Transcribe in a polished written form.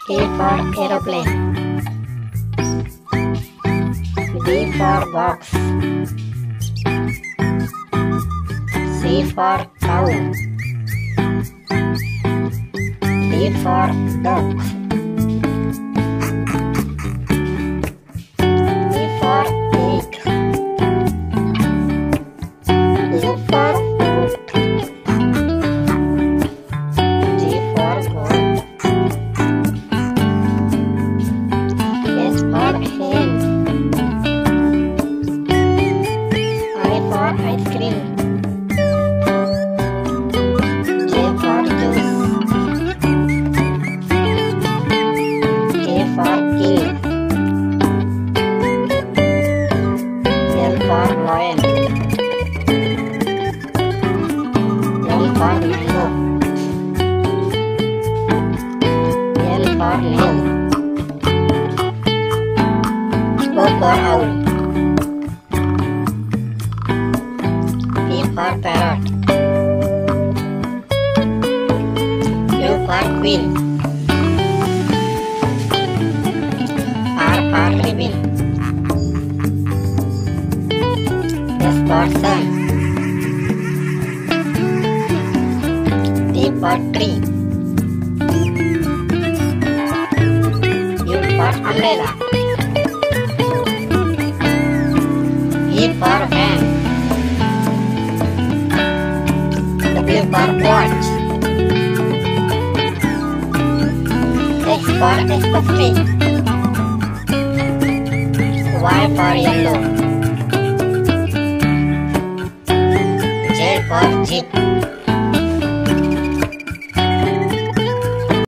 A for aeroplane. B for box. C for cow. D for duck. E for egg. F for fruit. G for goat. H for hen. I for ice cream. J for juice. K for king. L for lion. L for mango. L for nail. O for owl. P for parrot. Q for queen. R for ribbon. S for sun. T for tree. U for umbrella. V for van. W for watch. X for X-tree. Y for yellow. Z for jeep.